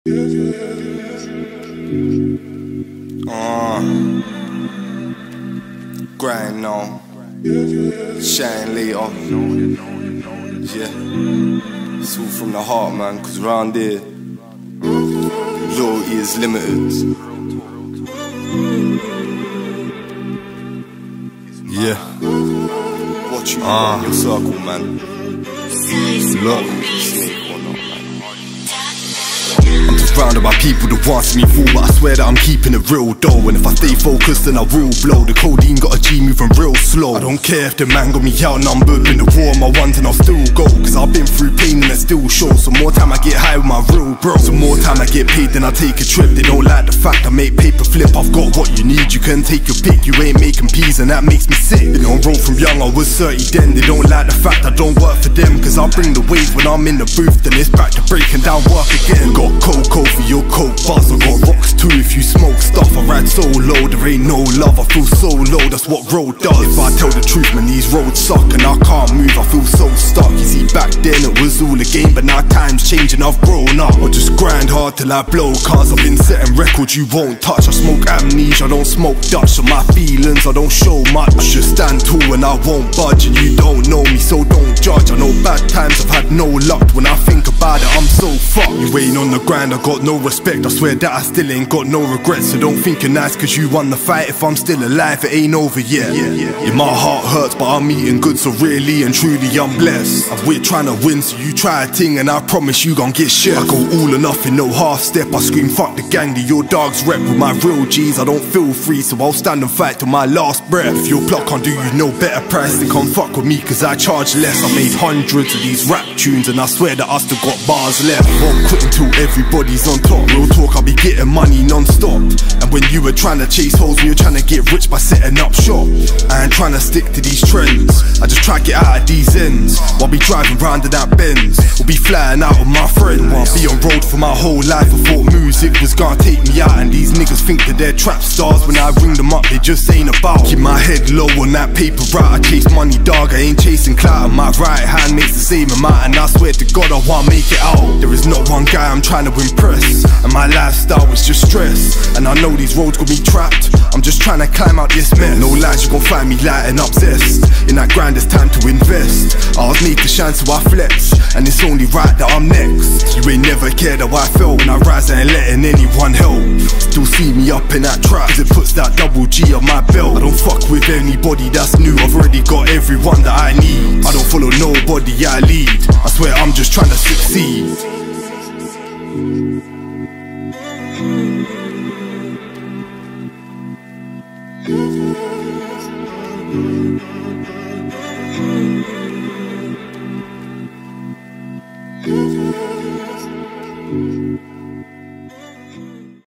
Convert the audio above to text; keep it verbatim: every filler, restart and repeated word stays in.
Uh, grind on, shine later. Yeah, it's all from the heart, man. Cause round here, loyalty is limited. Yeah, what you uh. want in your circle, man. Look. I'm surrounded by people that want to see me fall, but I swear that I'm keeping it real though. And if I stay focused then I will blow. The codeine got a G moving real slow. I don't care if the man got me outnumbered. Been the war on my ones and I'll still go, cause I've been through pain and it still shows. Some more time I get high with my real bro. Some more time I get paid then I take a trip. They don't like the fact I make paper flip. I've got what you need, you can take your pick. You ain't making peas and that makes me sick. Been on road from young, I was thirty then. They don't like the fact I don't work for them, cause I bring the wave when I'm in the booth. Then it's back to breaking down work again. Got cocoa for your coke buzz, I got rocks too if you smoke stuff. I ride so low, there ain't no love, I feel so low, that's what road does. If I tell the truth, man, these roads suck and I can't move, I feel so stuck. You see, back then it was all a game, but now time's changing, I've grown up. I just grind hard till I blow, cause I've been setting records you won't touch. I smoke amnesia, I don't smoke Dutch. So my feelings, I don't show much. I just stand tall and I won't budge. And you don't know me, so don't judge. I know bad times, I've had no luck. When I think about it, I'm so fucked. You ain't on the grind, I got no respect. I swear that I still ain't got no regrets. So don't think you're nice cause you won the fight. If I'm still alive, it ain't over yet. Yeah, yeah, yeah, my heart hurts, but I'm eating good, so really and truly I'm blessed. And we're trying to win, so you try a thing and I promise you gon' get shit. I go all or nothing, no half step. I scream fuck the gang, that your dogs rep. With my real G's, I don't feel free, so I'll stand and fight till my last breath. If your block can't do you no better price, then come fuck with me cause I charge less. I made hundreds of these rap tunes and I swear that I still got bars left. Won't quit until everybody's on top. Real talk, I'll be getting money non-stop. And when you were trying to chase hoes, when you're trying to get rich by setting up shop, I ain't trying to stick to these trends, I just try to get out of these ends. While be driving round in that Benz, or be flying out with my friend. While be on road for my whole life, I thought music was gonna take me out. And these niggas think that they're trap stars, when I ring them up they just ain't about. Keep my head low on that paper route, I chase money dog, I ain't chasing clout. And my right hand makes the same amount, and I swear to God I wanna make it out. There is not one guy I'm trying to impress, and my lifestyle is just stress. And I know these roads got me trapped, I'm just trying to climb out this mess. No lies, you gon' find me lighting up zest. In that grind it's time to invest. I was made to shine so I flex, and it's only right that I'm next. You ain't never cared how I felt when I rise, I ain't letting anyone help. Still see me up in that trap, cause it puts that double G on my belt. I don't fuck with anybody that's new, I've already got everyone that I need. I don't follow nobody, I lead. I swear I'm just trying to succeed. Thank you.